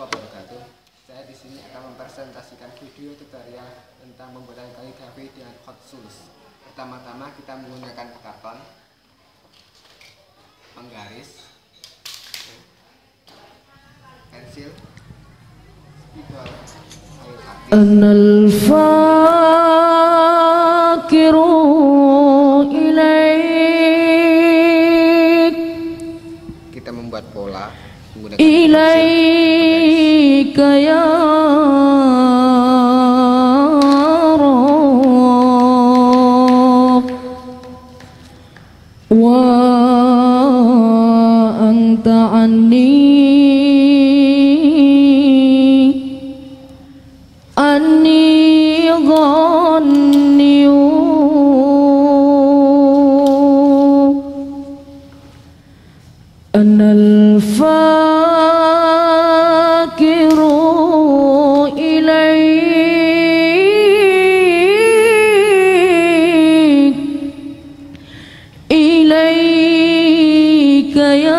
wabarakatuh. Saya di sini akan mempresentasikan video tutorial tentang pembuatan kaligrafi dengan Hot Tools. Pertama-tama kita menggunakan karton, penggaris, pensil, spidol, kayu kapis. Anal fakiru ilaik. Kita membuat pola menggunakan ilaika ya Rabb wa anta anni ghanniyu anal fakiru ilaik ilaika ya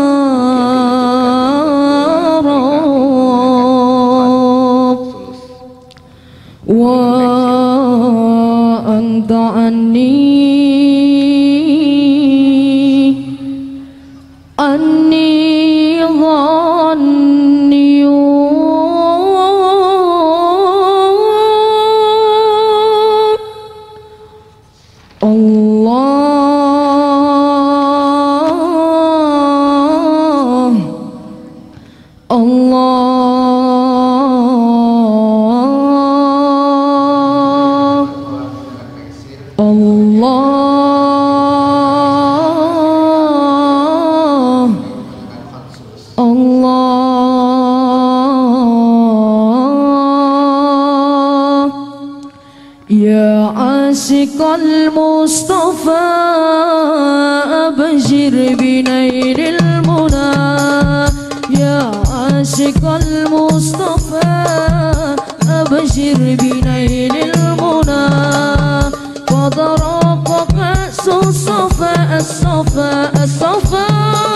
Rabb wa anta anni ghanniyu يا عاشق المصطفى أبشر بنيل المنى يا عاشق المصطفى أبشر بنيل المنى قد رق كأس الصفا الصفا الصفا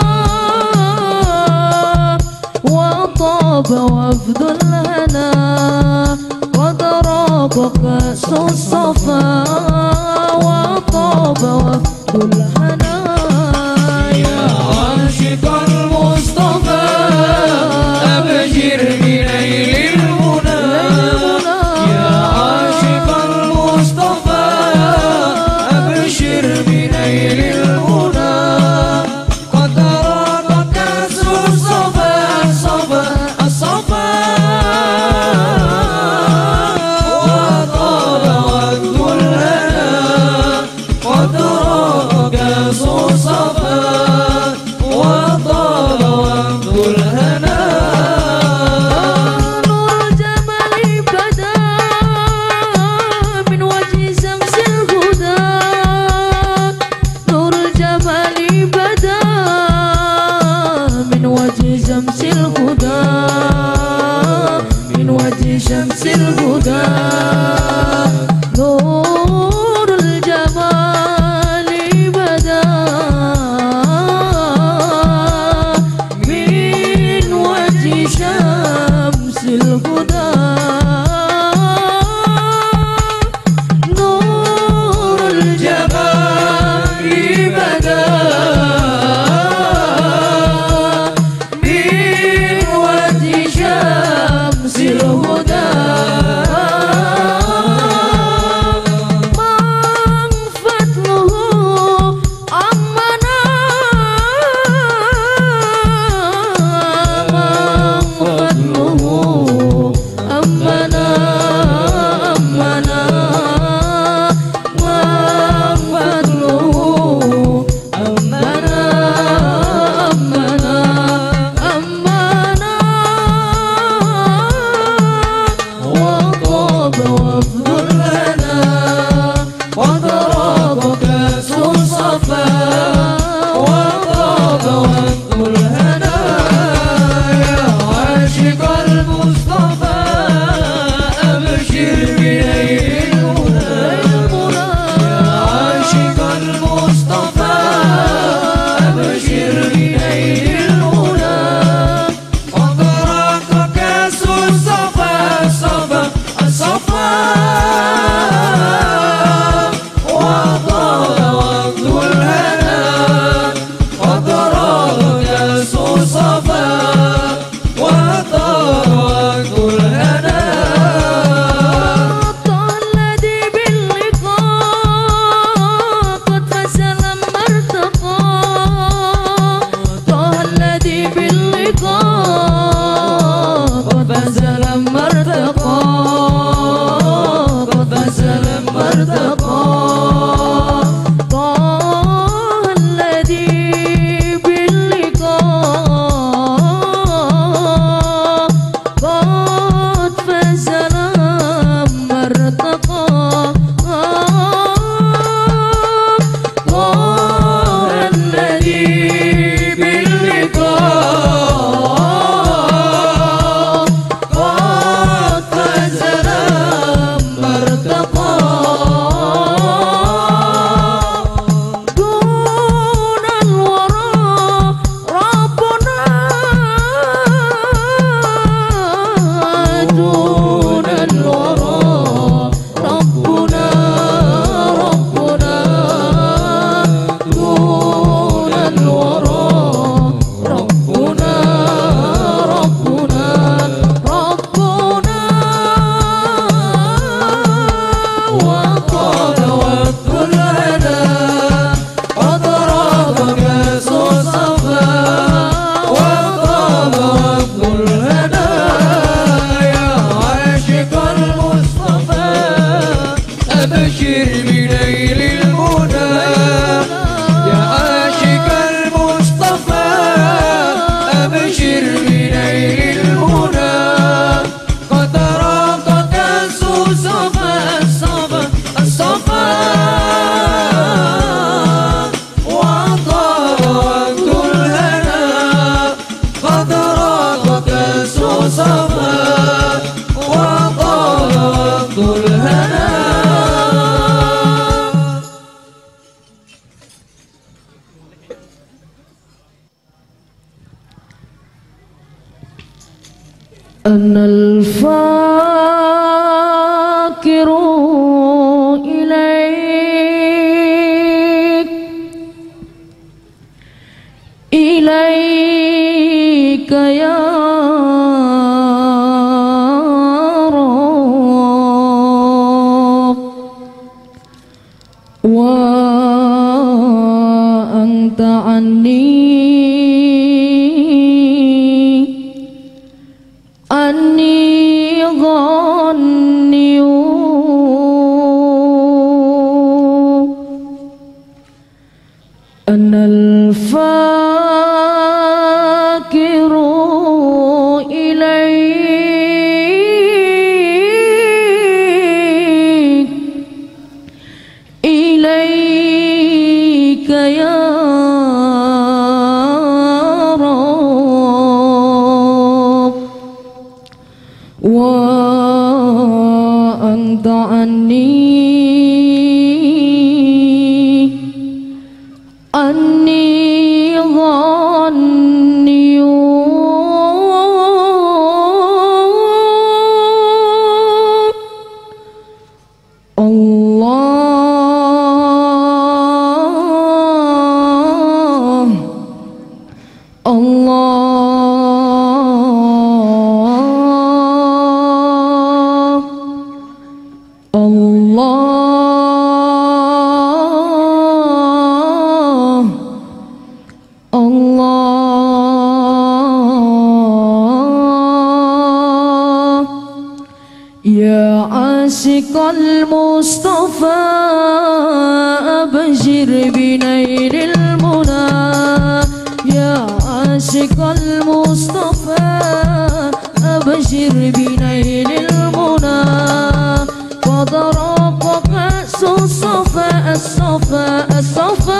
وطاب وفد الهنا قد رق كأس الصفا وطاب وفد الهنا يا عاشق المصطفى أبشر بنيل المنى يا عاشق المصطفى أبشر بنيل المنى قد رق كأس الصفا الصفا الصفا شمس الهدى نور الجمال بدا من وجه شمس الهدى نور الجمال بدا من وجه شمس الهدى أنا الفاكر إليك يا رب، وأنت عني غني. أنا الفاكر إليك يا رب، وأنت عني غني. الله الله الله الله. يا عاشق المصطفى أبشر بنيل المنى، يا عاشق المصطفى أبشر بنيل المنى. قد رق كأس الصفا الصفا الصفا،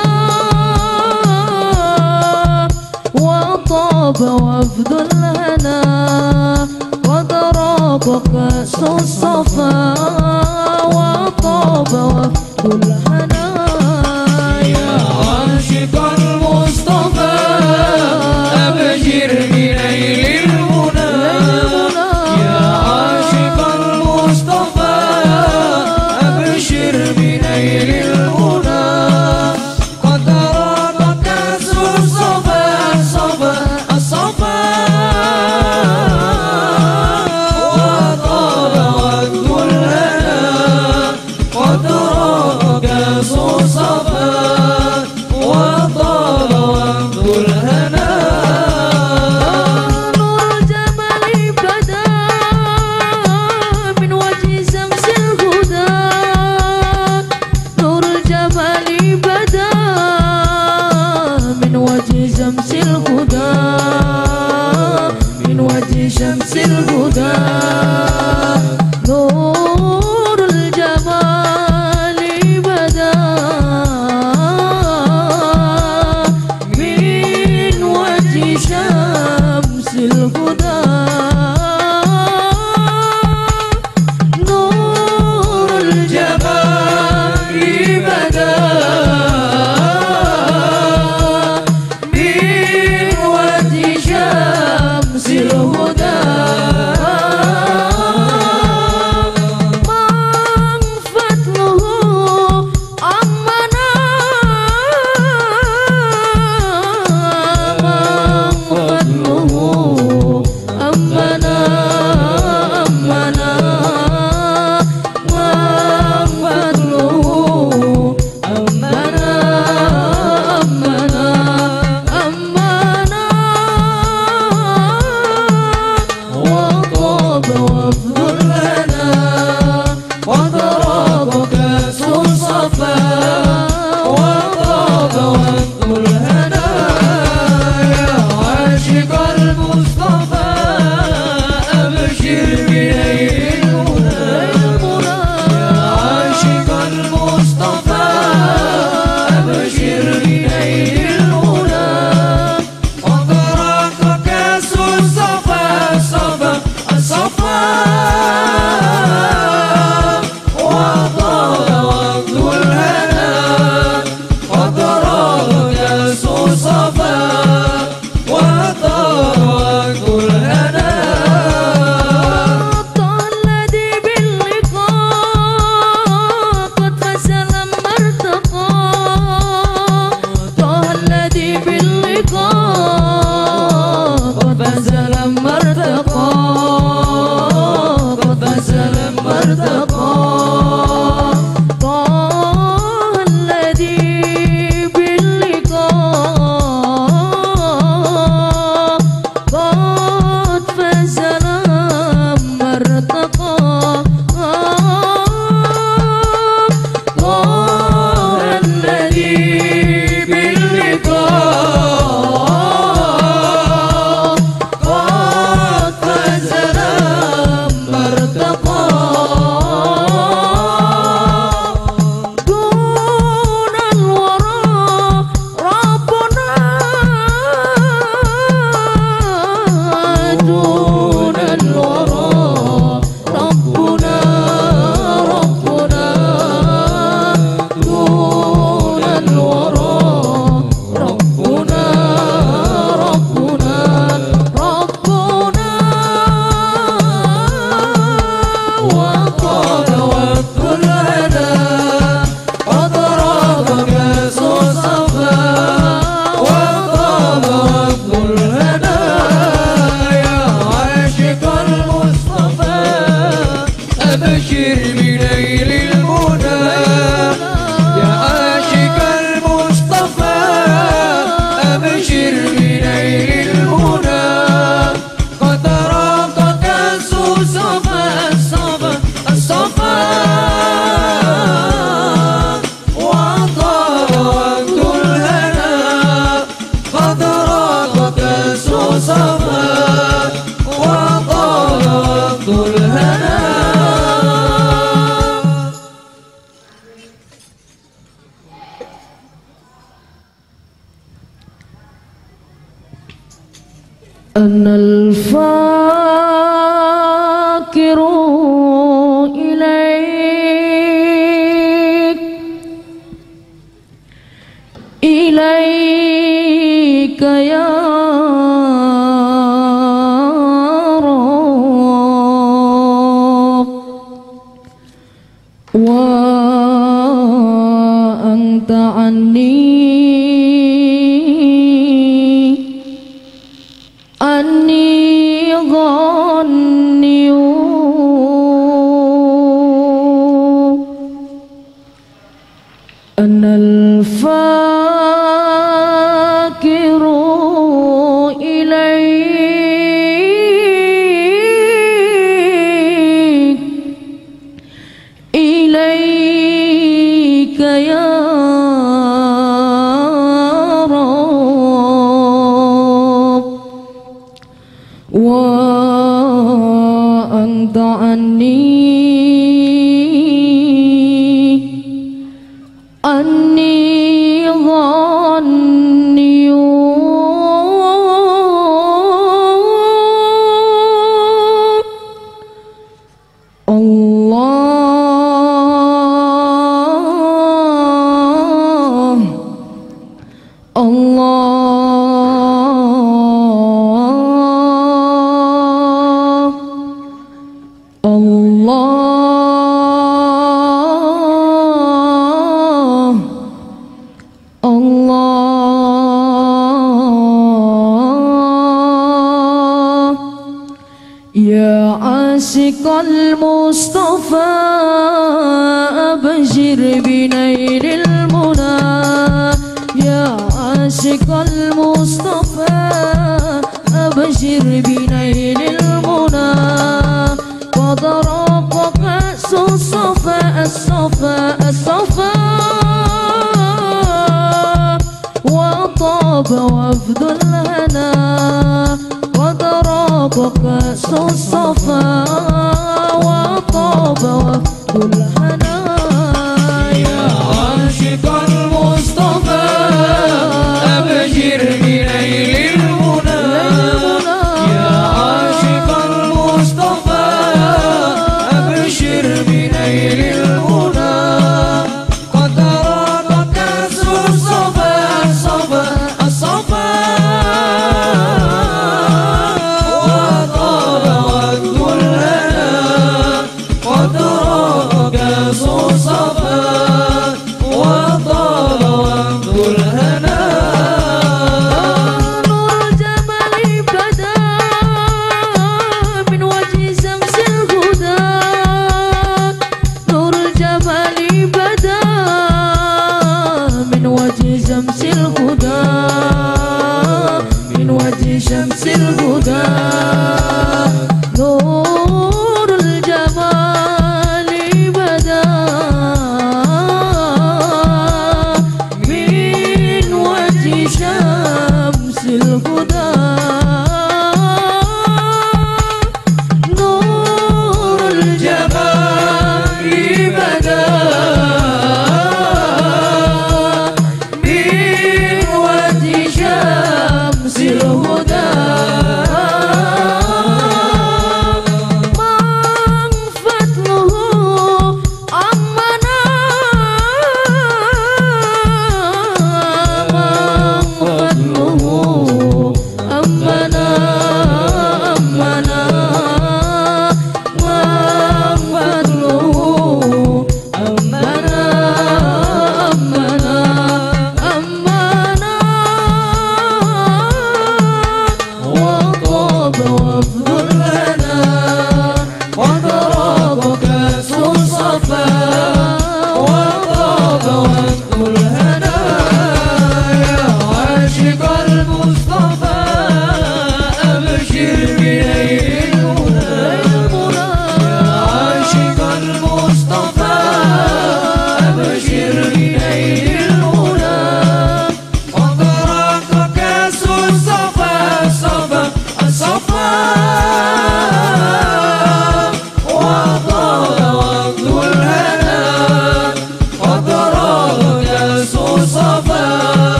وطاب وفد الهنا. قد رق كأس الصفا وطاب وفد الهنا. يا عاشق المصطفى أبشر بنيل المنى، يا عاشق المصطفى أبشر بنيل المنى. قد رق كأس الصفا الصفا الصفا، وطاب وفد الهنا. قد رق كأس الصفا وطاب وارتقى طه الذي باللقاء قد فاز لما ارتقى طه الذي باللقاء قد فاز لما ارتقى دون الورى ربنا دون الورى ربنا دون الورى ربنا وقال وقت الهدى قد راب كاس الصفا وطاب وقت الهدى يا عاشق المصطفى أبشر بنيل المنى يا عاشق المصطفى أبشر بنيل المنى قد راق كاس الصفا الصفا وطاب وقت الهنا قد راق كاس الصفا وطاب وقت الهنا أنا الفاكر إليك يا رب وأنت عني غني أنا الفاكر إليك يا رب وأنت عني غني يا عاشق المصطفى أبشر بنيل المنى يا عاشق المصطفى أبشر بنيل المنى قد رق كأس الصفا الصفا وطاب وفد الهنا قد راب كأس الصفا وطاب وفد الهنا يا عاشق المصطفى أبشر بنيل المنى يا عاشق المصطفى أبشر بنيل المنى قد راب كأس الصفا الصفا وطاب وقت الهنا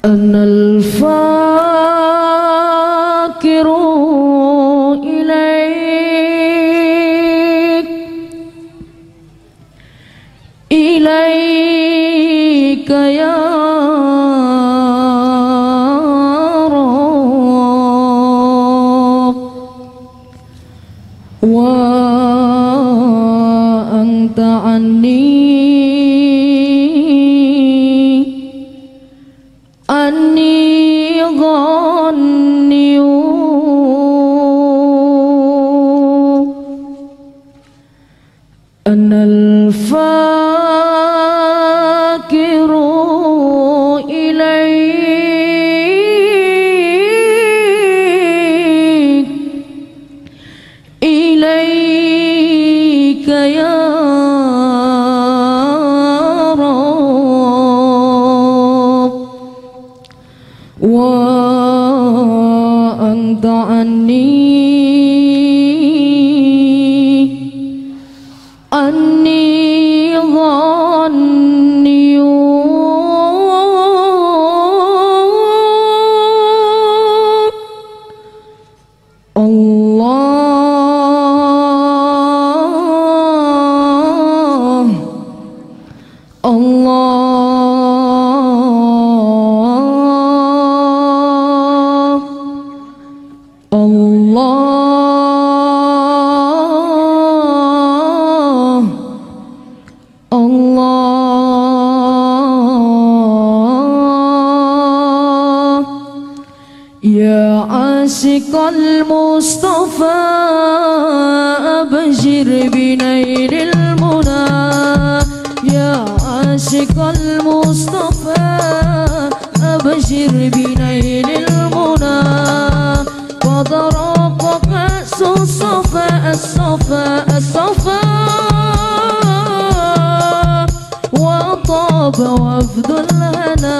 أنا الفاكر إليك يا رب وأنت عني غني أنا الفاكر إليك يا رب وأنت عني غني الله الله الله الله يا عاشق المصطفى أبشر بنيل المنى يا عاشق المصطفى أبشر بنيل المنى وضرب كأس الصفا الصفا وطاب وفد الهنا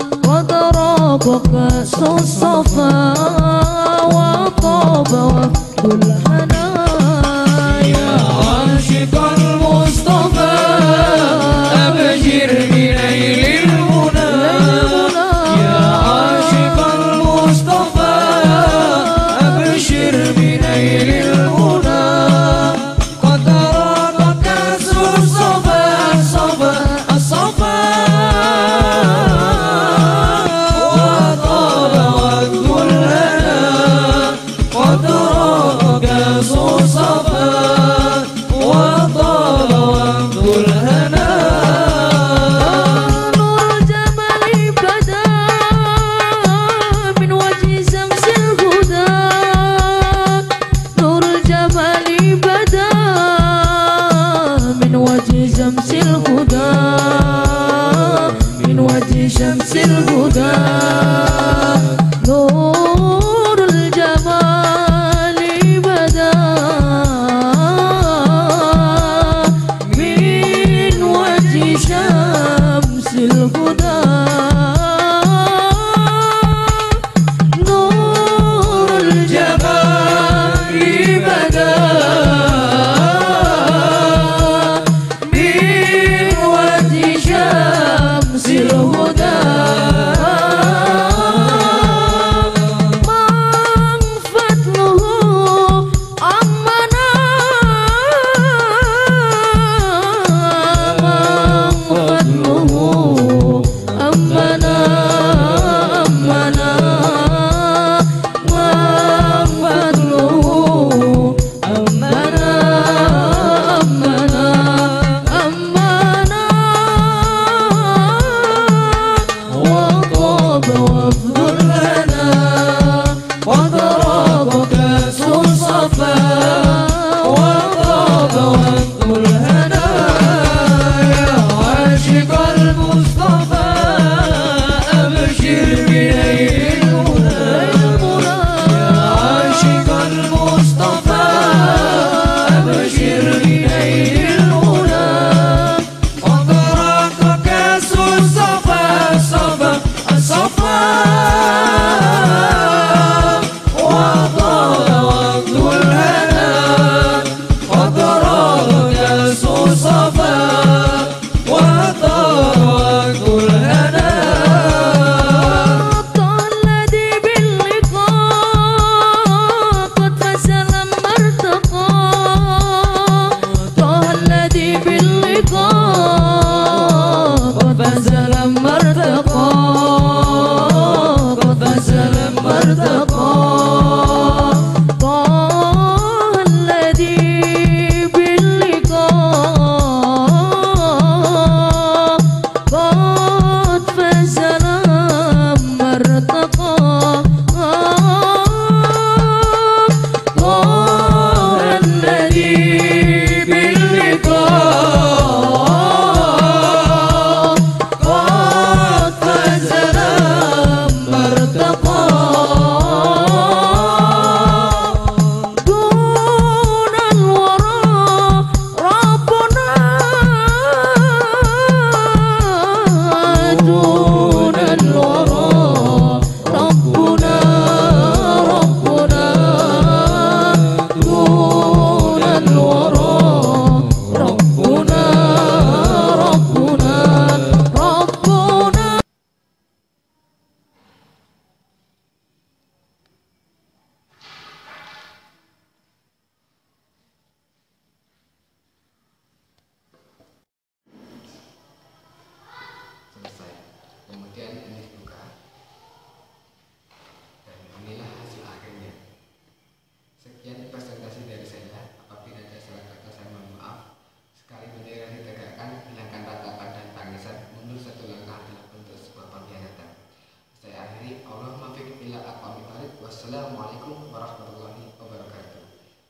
وضرب كأس الصفا وطاب وفد